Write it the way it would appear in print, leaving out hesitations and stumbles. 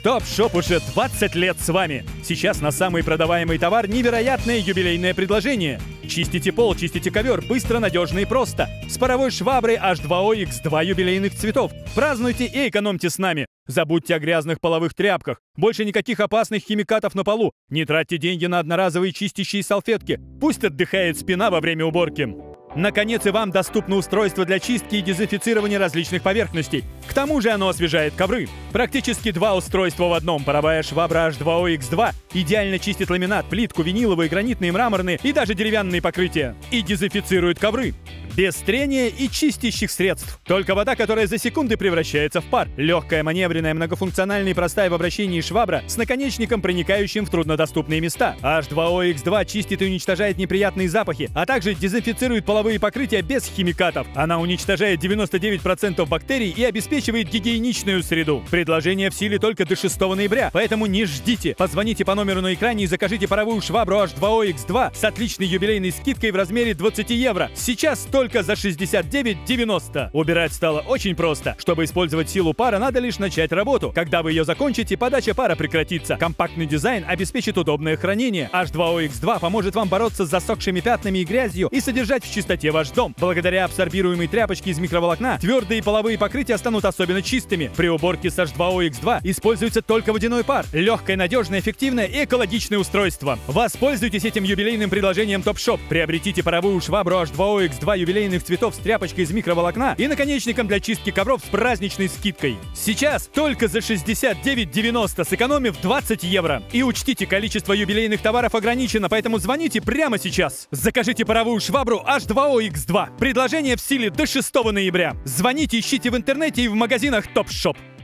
Topshop уже 20 лет с вами. Сейчас на самый продаваемый товар невероятное юбилейное предложение. Чистите пол, чистите ковер, быстро, надежно и просто. С паровой шваброй H2O X2 юбилейных цветов. Празднуйте и экономьте с нами. Забудьте о грязных половых тряпках. Больше никаких опасных химикатов на полу. Не тратьте деньги на одноразовые чистящие салфетки. Пусть отдыхает спина во время уборки. Наконец и вам доступно устройство для чистки и дезинфицирования различных поверхностей. К тому же оно освежает ковры. Практически два устройства в одном. Паровая швабра H2O X2 идеально чистит ламинат, плитку, виниловые, гранитные, мраморные и даже деревянные покрытия. И дезинфицирует ковры. Без трения и чистящих средств. Только вода, которая за секунды превращается в пар. Легкая, маневренная, многофункциональная и простая в обращении швабра с наконечником, проникающим в труднодоступные места. H2O X2 чистит и уничтожает неприятные запахи, а также дезинфицирует половые покрытия без химикатов. Она уничтожает 99% бактерий и обеспечивает гигиеничную среду. Предложение в силе только до 6 ноября, поэтому не ждите. Позвоните по номеру на экране и закажите паровую швабру H2O X2 с отличной юбилейной скидкой в размере 20 евро. Сейчас только за 69,90. Убирать стало очень просто. Чтобы использовать силу пара, надо лишь начать работу. Когда вы ее закончите, подача пара прекратится. Компактный дизайн обеспечит удобное хранение. H2O X2 поможет вам бороться с засохшими пятнами и грязью и содержать в чистоте ваш дом. Благодаря абсорбируемой тряпочке из микроволокна твердые половые покрытия станут особенно чистыми. При уборке с H2O X2 используется только водяной пар. Легкое, надежное, эффективное и экологичное устройство. Воспользуйтесь этим юбилейным предложением Topshop. Приобретите паровую швабру H2O X2 юбилейных цветов с тряпочкой из микроволокна и наконечником для чистки ковров с праздничной скидкой. Сейчас только за 69,90, сэкономив 20 евро. И учтите, количество юбилейных товаров ограничено, поэтому звоните прямо сейчас. Закажите паровую швабру H2O X2. Предложение в силе до 6 ноября. Звоните, ищите в интернете и в магазинах Topshop.